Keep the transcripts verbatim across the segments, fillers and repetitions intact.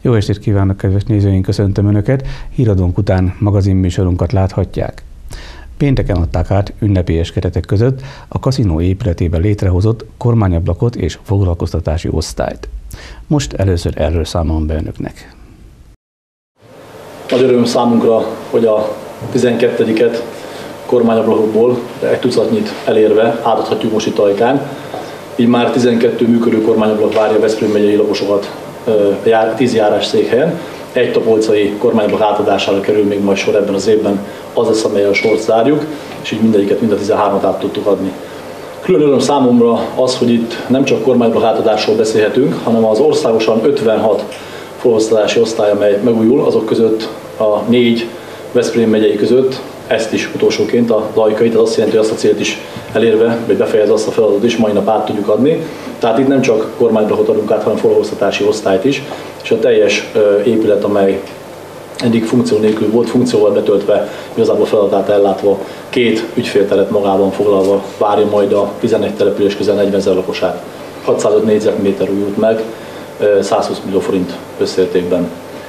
Jó estét kívánok, kedves nézőink, köszöntöm Önöket! Híradónk után magazinműsorunkat láthatják. Pénteken adták át ünnepélyes keretek között a kaszinó épületében létrehozott kormányablakot és foglalkoztatási osztályt. Most először erről számolom be Önöknek. Nagy öröm számunkra, hogy a tizenkettediket kormányablakokból egy tucatnyit elérve átadhatjuk most itt Ajkán. Így már tizenkettő működő kormányablak várja a Veszprém megyei lakosokat tíz járás székhelyen. Egy topolcai kormányablak átadására kerül még majd sor ebben az évben, az lesz, amelyen a sort zárjuk, és így mindegyiket, mind a tizenhármat át tudtuk adni. Külön öröm számomra az, hogy itt nem csak kormányablak átadásról beszélhetünk, hanem az országosan ötvenhat foglalkoztatási osztály, amely megújul, azok között a négy Veszprém megyei között, ezt is utolsóként a Ajkai, tehát azt jelenti, hogy azt a célt is elérve, vagy befejezve azt a feladatot is mai nap át tudjuk adni. Tehát itt nem csak kormányblakot adunk át, hanem foglalkoztatási osztályt is, és a teljes épület, amely eddig funkció nélkül volt, funkcióval betöltve, igazából feladatát ellátva, két ügyfélteret magában foglalva várja majd a tizenegy település közel negyvenezer lakosát. hatszázöt négyzetméter újult meg, százhúsz millió forint összértékben.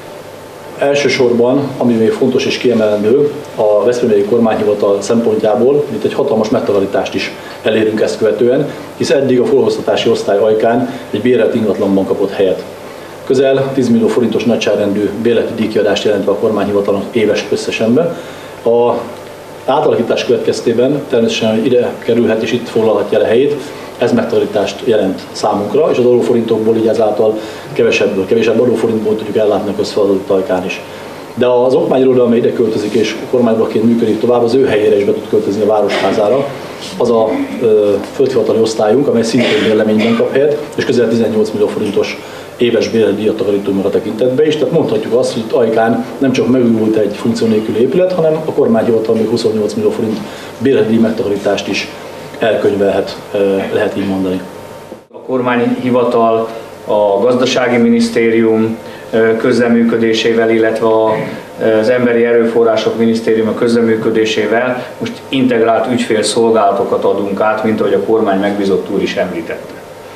Elsősorban, ami még fontos és kiemelendő, a Veszprém megyei kormányhivatal szempontjából itt egy hatalmas megtakarítást is elérünk ezt követően, hisz eddig a foglalkoztatási osztály Ajkán egy bérelt ingatlanban kapott helyet. Közel tíz millió forintos nagyságrendű bérleti díjkiadást jelentve a kormányhivatalnak éves összesenben. A átalakítás következtében természetesen ide kerülhet és itt foglalhatja el a helyét. Ez megtakarítást jelent számunkra, és az adóforintokból így ezáltal kevesebből, kevesebb adóforintból tudjuk ellátni a közfeladatot Ajkán is. De az okmányiroda, amely ide költözik és kormányblaként működik tovább, az ő helyére is be tud költözni a Városházára. Az a ö, földhivatali osztályunk, amely szintén bérleményben kap helyet, és közel tizennyolc millió forintos éves bérleti díjat takarítunk meg a tekintetbe is. Tehát mondhatjuk azt, hogy itt Ajkán nem csak megújult egy funkció nélküli épület, hanem a kormányhivatal még huszonnyolc millió forint bérleti díj megtakarítást is elkönyvelhet, lehet így mondani. A kormányhivatal, a gazdasági minisztérium közreműködésével, illetve az emberi erőforrások minisztériuma közreműködésével most integrált ügyfélszolgálatokat adunk át, mint ahogy a kormány megbízott úr is említette.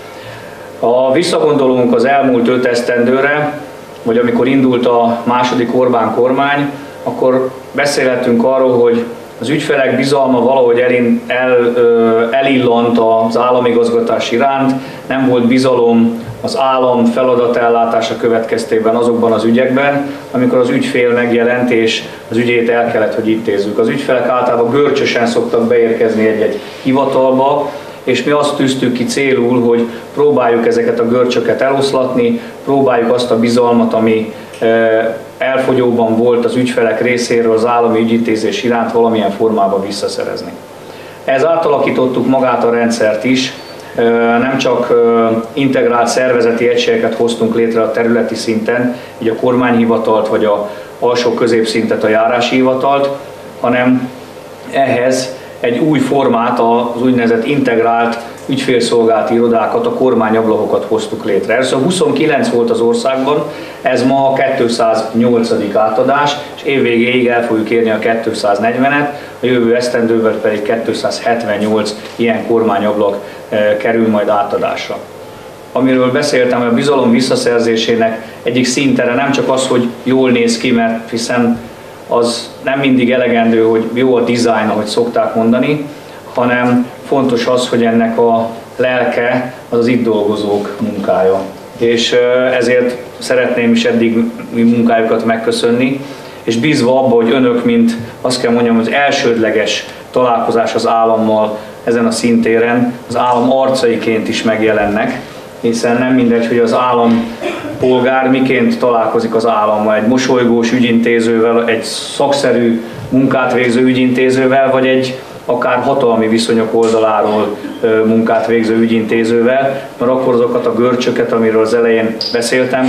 Ha visszagondolunk az elmúlt öt esztendőre, vagy amikor indult a második Orbán kormány, akkor beszélhetünk arról, hogy az ügyfelek bizalma valahogy el, el, elillant az államigazgatás iránt, nem volt bizalom az állam feladatellátása következtében azokban az ügyekben, amikor az ügyfél megjelent és az ügyét el kellett, hogy intézzük. Az ügyfelek általában görcsösen szoktak beérkezni egy-egy hivatalba, és mi azt tűztük ki célul, hogy próbáljuk ezeket a görcsöket eloszlatni, próbáljuk azt a bizalmat, ami elfogyóban volt az ügyfelek részéről az állami ügyintézés iránt valamilyen formában visszaszerezni. Ez átalakítottuk magát a rendszert is, nem csak integrált szervezeti egységeket hoztunk létre a területi szinten, így a kormányhivatalt vagy a alsó középszintet, a járási hivatalt, hanem ehhez egy új formát, az úgynevezett integrált ügyfélszolgálati irodákat, a kormányablakokat hoztuk létre. Először huszonkilenc volt az országban, ez ma a kétszáznyolcadik átadás, és évvégéig el fogjuk érni a kétszáznegyvenet, a jövő esztendőben pedig kétszázhetvennyolc ilyen kormányablak kerül majd átadásra. Amiről beszéltem, a bizalom visszaszerzésének egyik szintere nem csak az, hogy jól néz ki, mert hiszen az nem mindig elegendő, hogy jó a dizájn, ahogy szokták mondani, hanem fontos az, hogy ennek a lelke az az itt dolgozók munkája. És ezért szeretném is eddig munkájukat megköszönni, és bízva abba, hogy önök, mint azt kell mondjam, az elsődleges találkozás az állammal ezen a szintéren, az állam arcaiként is megjelennek, hiszen nem mindegy, hogy az állampolgár miként találkozik az állammal, egy mosolygós ügyintézővel, egy szakszerű munkát végző ügyintézővel, vagy egy akár hatalmi viszonyok oldaláról munkát végző ügyintézővel, mert akkor azokat a görcsöket, amiről az elején beszéltem,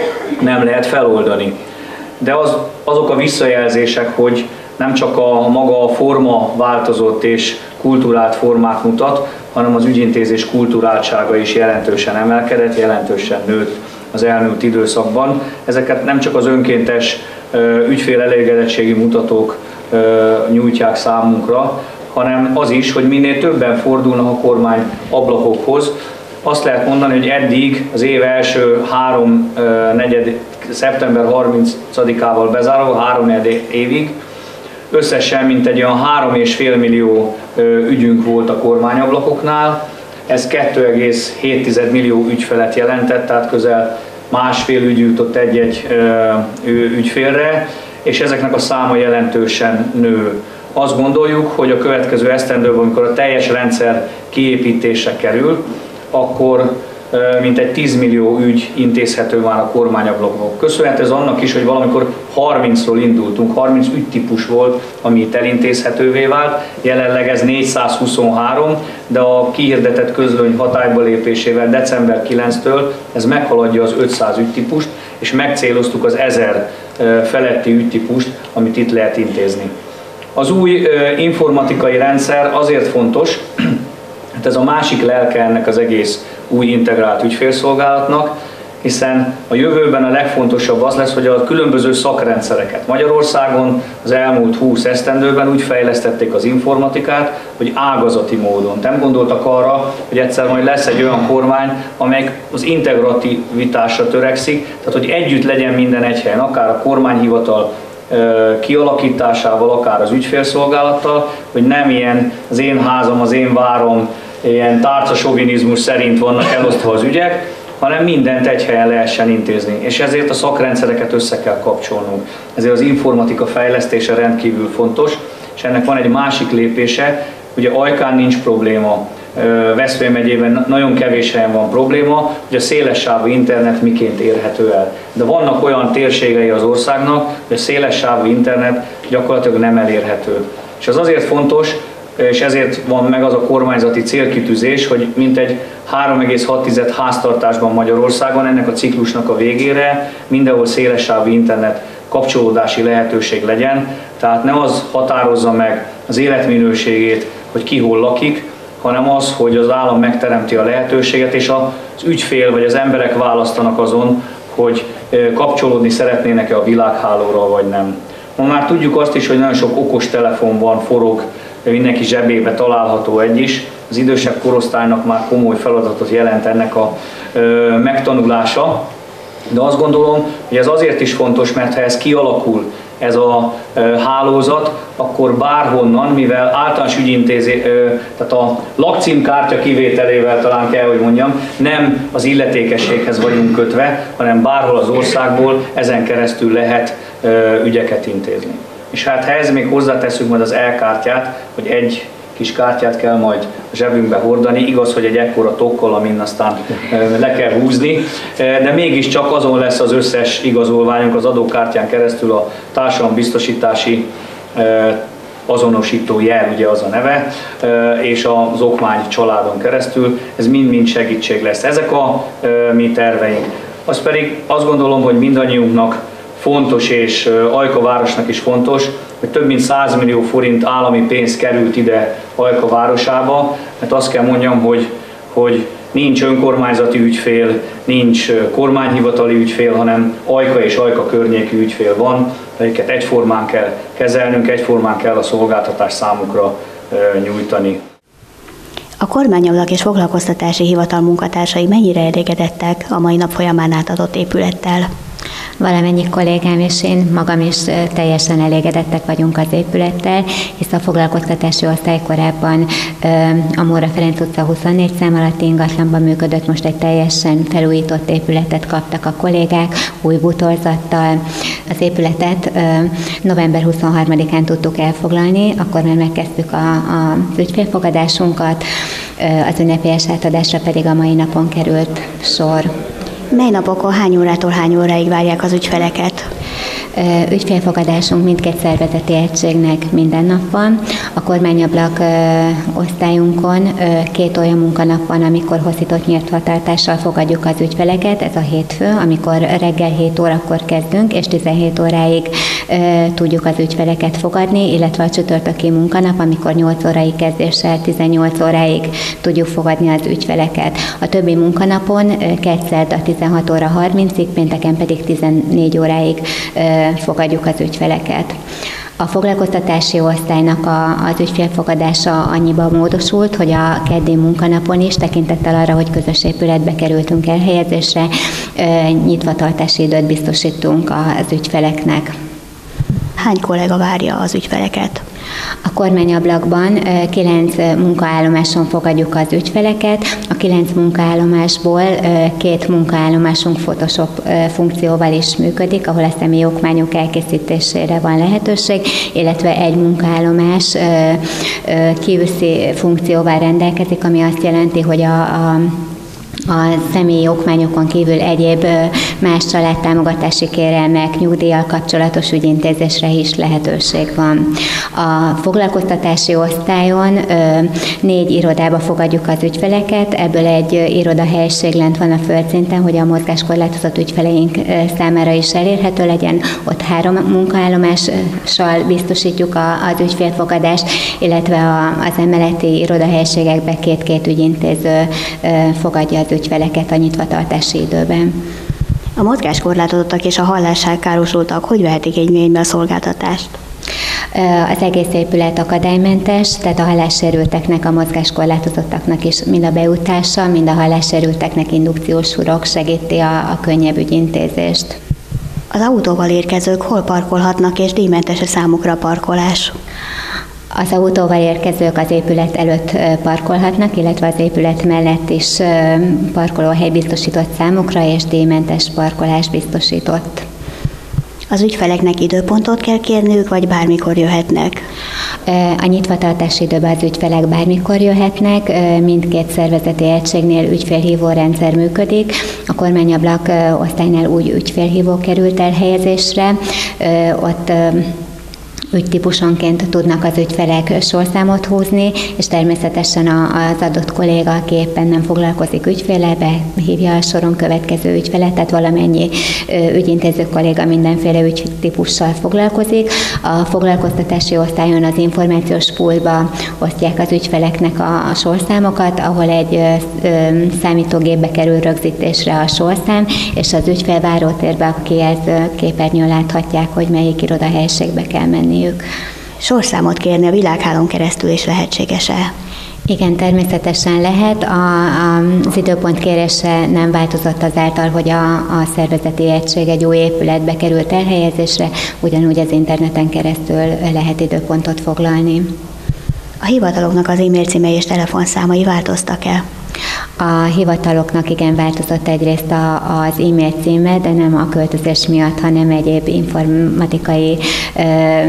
nem lehet feloldani. De az, azok a visszajelzések, hogy nem csak a maga a forma változott és kulturált formát mutat, hanem az ügyintézés kulturáltsága is jelentősen emelkedett, jelentősen nőtt az elmúlt időszakban. Ezeket nem csak az önkéntes ügyfél elégedettségi mutatók nyújtják számunkra, hanem az is, hogy minél többen fordulnak a kormány ablakokhoz. Azt lehet mondani, hogy eddig az év első három negyed szeptember harmincadikával bezárva, három évig. Összesen mintegy olyan három és fél millió ügyünk volt a kormányablakoknál. Ez két egész hét millió ügyfelet jelentett, tehát közel másfél ügy jutott egy-egy ügyfélre, és ezeknek a száma jelentősen nő. Azt gondoljuk, hogy a következő esztendőben, amikor a teljes rendszer kiépítésre kerül, akkor mintegy tíz millió ügy intézhető már a kormányablakon. Köszönhető ez annak is, hogy valamikor harmincról indultunk, harminc ügytípus volt, ami itt elintézhetővé vált, jelenleg ez négyszázhuszonhárom, de a kihirdetett közlöny hatályba lépésével december kilencedikétől ez meghaladja az ötszáz ügytípust, és megcéloztuk az ezer feletti ügytípust, amit itt lehet intézni. Az új informatikai rendszer azért fontos, hát ez a másik lelke ennek az egész új integrált ügyfélszolgálatnak, hiszen a jövőben a legfontosabb az lesz, hogy a különböző szakrendszereket Magyarországon az elmúlt húsz esztendőben úgy fejlesztették az informatikát, hogy ágazati módon. Nem gondoltak arra, hogy egyszer majd lesz egy olyan kormány, amely az integrativitásra törekszik, tehát hogy együtt legyen minden egy helyen, akár a kormányhivatal kialakításával, akár az ügyfélszolgálattal, hogy nem ilyen az én házam, az én várom, ilyen tárcasovinizmus szerint vannak elosztva az ügyek, hanem mindent egy helyen lehessen intézni. És ezért a szakrendszereket össze kell kapcsolnunk. Ezért az informatika fejlesztése rendkívül fontos, és ennek van egy másik lépése, ugye Ajkán nincs probléma, Veszprém megyében nagyon kevés helyen van probléma, hogy a szélessávú internet miként érhető el. De vannak olyan térségei az országnak, hogy a szélessávú internet gyakorlatilag nem elérhető. És az azért fontos, és ezért van meg az a kormányzati célkitűzés, hogy mintegy három egész hat háztartásban Magyarországon ennek a ciklusnak a végére mindenhol szélessávú internet kapcsolódási lehetőség legyen, tehát ne az határozza meg az életminőségét, hogy ki hol lakik, hanem az, hogy az állam megteremti a lehetőséget, és az ügyfél vagy az emberek választanak azon, hogy kapcsolódni szeretnének-e a világhálóra, vagy nem. Ma már tudjuk azt is, hogy nagyon sok okos telefon van, forog, mindenki zsebébe található egy is. Az idősebb korosztálynak már komoly feladatot jelent ennek a ö, megtanulása, de azt gondolom, hogy ez azért is fontos, mert ha ez kialakul, ez a ö, hálózat, akkor bárhonnan, mivel általános ügyintézés, tehát a lakcímkártya kivételével talán kell, hogy mondjam, nem az illetékességhez vagyunk kötve, hanem bárhol az országból ezen keresztül lehet ö, ügyeket intézni. És hát ha ez még hozzáteszünk majd az e-kártyát, hogy egy kis kártyát kell majd a zsebünkbe hordani, igaz, hogy egy ekkora tokkal, amin aztán le kell húzni, de mégiscsak azon lesz az összes igazolványunk az adókártyán keresztül a társadalombiztosítási azonosító jel, ugye az a neve, és az okmány családon keresztül, ez mind-mind segítség lesz. Ezek a mi terveink. Az pedig azt gondolom, hogy mindannyiunknak fontos, és Ajka városnak is fontos, hogy több mint száz millió forint állami pénz került ide Ajka városába, mert azt kell mondjam, hogy, hogy nincs önkormányzati ügyfél, nincs kormányhivatali ügyfél, hanem Ajka és Ajka környéki ügyfél van, amiket egyformán kell kezelnünk, egyformán kell a szolgáltatást számukra nyújtani. A Kormányablak és Foglalkoztatási Hivatal munkatársai mennyire elégedettek a mai nap folyamán átadott épülettel? Valamennyi kollégám és én magam is teljesen elégedettek vagyunk az épülettel, hisz a foglalkoztatási osztály korábban a Móra Ferenc utca huszonnégy szám alatti ingatlanban működött, most egy teljesen felújított épületet kaptak a kollégák, új bútorzattal. Az épületet november huszonharmadikán tudtuk elfoglalni, akkor már megkezdtük a, a, az ügyfélfogadásunkat, az ünnepélyes átadásra pedig a mai napon került sor. Mely napokon hány órától hány óráig várják az ügyfeleket? Ügyfélfogadásunk mindkét szervezeti egységnek minden nap van. A Kormányablak osztályunkon két olyan munkanap van, amikor hosszított nyíltvatartással fogadjuk az ügyfeleket. Ez a hétfő, amikor reggel hét órakor kezdünk, és tizenhét óráig tudjuk az ügyfeleket fogadni, illetve a csütörtöki munkanap, amikor nyolc órai kezdéssel tizennyolc óráig tudjuk fogadni az ügyfeleket. A többi munkanapon kedszerd a tizenhat óra harmincig, pénteken pedig tizennégy óráig fogadjuk az ügyfeleket. A foglalkoztatási osztálynak a, az ügyfélfogadása annyiban módosult, hogy a keddi munkanapon is, tekintettel arra, hogy közös épületbe kerültünk elhelyezésre, nyitvatartási időt biztosítunk az ügyfeleknek. Hány kollega várja az ügyfeleket? A kormányablakban kilenc munkaállomáson fogadjuk az ügyfeleket. A kilenc munkaállomásból két munkaállomásunk Photoshop funkcióval is működik, ahol a személyi okmányok elkészítésére van lehetőség, illetve egy munkaállomás Q C funkcióval rendelkezik, ami azt jelenti, hogy a, a a személyi okmányokon kívül egyéb más családtámogatási kérelmek, nyugdíjjal kapcsolatos ügyintézésre is lehetőség van. A foglalkoztatási osztályon négy irodába fogadjuk az ügyfeleket, ebből egy irodahelyiség lent van a földszinten, hogy a mozgáskorlátozott ügyfeleink számára is elérhető legyen. Ott három munkaállomással biztosítjuk az ügyfélfogadást, illetve az emeleti irodahelyiségekben két-két ügyintéző fogadja az ügyfeleket a nyitvatartási időben. A mozgáskorlátozottak és a hallással károsultak hogy vehetik igénybe a szolgáltatást? Az egész épület akadálymentes, tehát a hallássérülteknek, a mozgáskorlátozottaknak is mind a bejutása, mind a hallássérülteknek indukciós hurok segíti a, a könnyebb ügyintézést. Az autóval érkezők hol parkolhatnak, és díjmentes számukra a parkolás? Az autóval érkezők az épület előtt parkolhatnak, illetve az épület mellett is parkolóhely biztosított számukra, és díjmentes parkolás biztosított. Az ügyfeleknek időpontot kell kérniük, vagy bármikor jöhetnek? A nyitvatartási időben az ügyfelek bármikor jöhetnek, mindkét szervezeti egységnél ügyfélhívó rendszer működik. A kormányablak osztálynál úgy ügyfélhívó került elhelyezésre, ott ügytípusonként tudnak az ügyfelek sorszámot húzni, és természetesen az adott kolléga, aki éppen nem foglalkozik ügyféllel, behívja a soron következő ügyfelet, tehát valamennyi ügyintéző kolléga mindenféle ügytípussal foglalkozik. A foglalkoztatási osztályon az információs poolba osztják az ügyfeleknek a sorszámokat, ahol egy számítógépbe kerül rögzítésre a sorszám, és az ügyfél várótérbe a kijelző képernyőn láthatják, hogy melyik irodahelyiségbe kell menni. Sorszámot kérni a világhálón keresztül is lehetséges-e? Igen, természetesen lehet. A, a, az időpont kérése nem változott azáltal, hogy a, a szervezeti egység egy új épületbe került elhelyezésre, ugyanúgy az interneten keresztül lehet időpontot foglalni. A hivataloknak az e-mail címei és telefonszámai változtak-e? A hivataloknak igen változott egyrészt a, az e-mail címe, de nem a költözés miatt, hanem egyéb informatikai ö,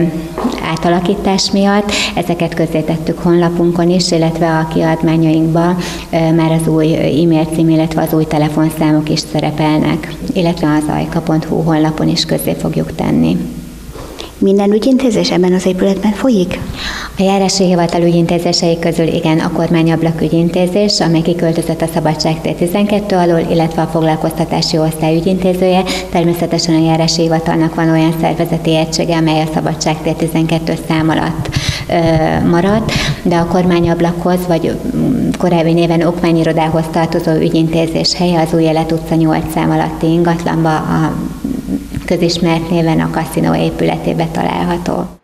átalakítás miatt. Ezeket közzétettük honlapunkon is, illetve a kiadványainkban ö, már az új e-mail cím, illetve az új telefonszámok is szerepelnek, illetve az ajka pont hu honlapon is közzé fogjuk tenni. Minden ügyintézés ebben az épületben folyik? A járási hivatal ügyintézései közül igen a kormányablak ügyintézés, amely kiköltözött a Szabadságtér tizenkettő alól, illetve a foglalkoztatási osztály ügyintézője. Természetesen a járási hivatalnak van olyan szervezeti egysége, amely a Szabadságtér tizenkettő szám alatt ö, maradt, de a kormányablakhoz, vagy korábbi néven okmányirodához tartozó ügyintézés helye az Új Élet utca nyolc szám alatti ingatlanba, a közismert néven a kaszinó épületébe található.